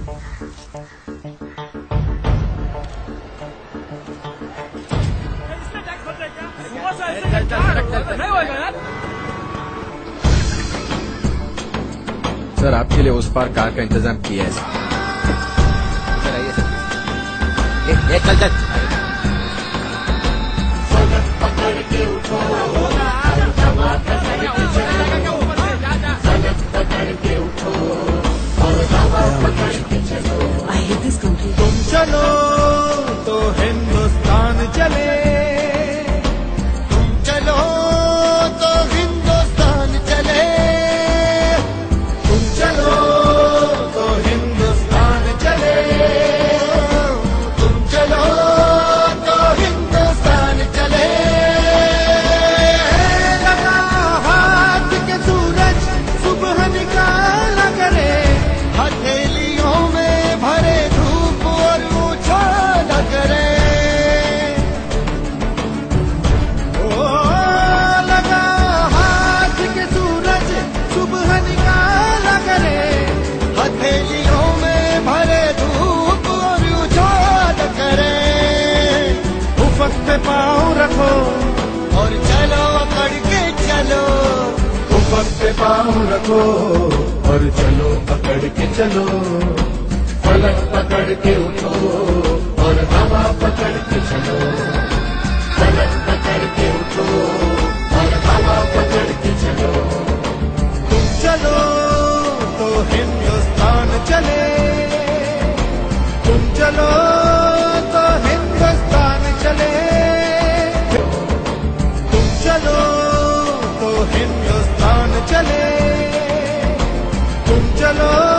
Sir आपके लिए उस पार कार का इंतजाम किया है। चल चल तुम चलो तो हिंदुस्तान चले, तुम चलो तो हिंदुस्तान चले, तुम चलो तो हिंदुस्तान चले, तुम चलो तो हिंदुस्तान चले। लगा हाथ के सूरज सुबह निकाला करे, हथेलियों में भरे धूप और उछाला करे। ओ लगा हाथ के सूरज सुबह निकाला करे, हथेलियों में भरे धूप और उछाला करे। उफक पे पाँव रखो और चलो पकड़ के चलो, उफक पे पाँव रखो और चलो पकड़ के चलो, फलक पकड़ के उठो और हवा पकड़ के चलो, फलक पकड़ के उठो और हवा पकड़ के चलो। तुम चलो तो हिंदुस्तान चले, तुम चलो तो हिंदुस्तान चले, तुम चलो तो हिंदुस्तान चले, तुम चलो